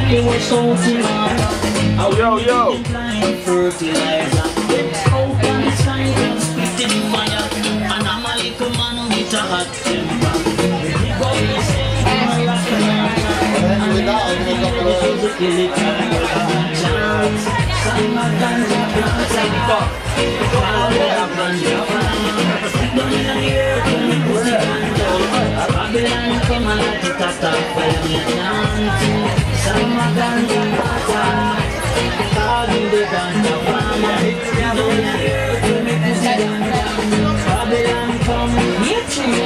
They were so smart. Yo, yo. Fertilizer. Out on the sky, them spitting fire. And I'm a little man with a hot temper. You go yourself, I'm a rock and chance. Some of ganja plants I got. All the ganja plants. Down in the earth, when we put the ganja. Babylon come and light it up, follow me chance. Some of ganja plants. All the ganja plants. Down in the earth, when we put the ganja. Babylon come, here to me.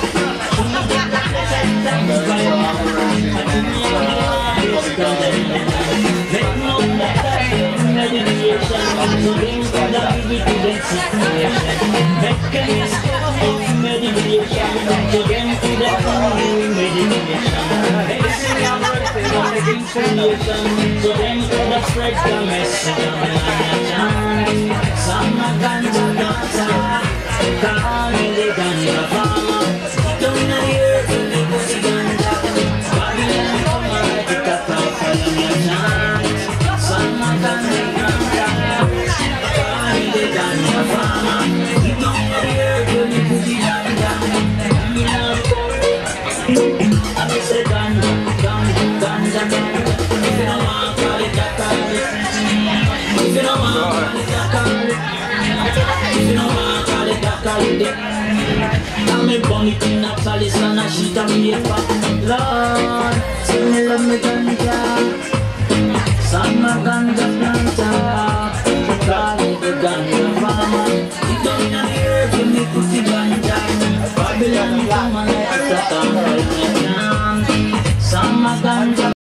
Meditation, so bring for the evidence situation. Mechanism of meditation, so bring to the meditation. Medicine and working on the information, so bring to the spread the message of the some ganja dancer, call me the ganja farmer. Down the earth, when they put the ganja, Babylon come and light it up and follow me chant. Some ganja I'm a bunny in a palace and a sheet of paper. Lord, tell me love me ganja.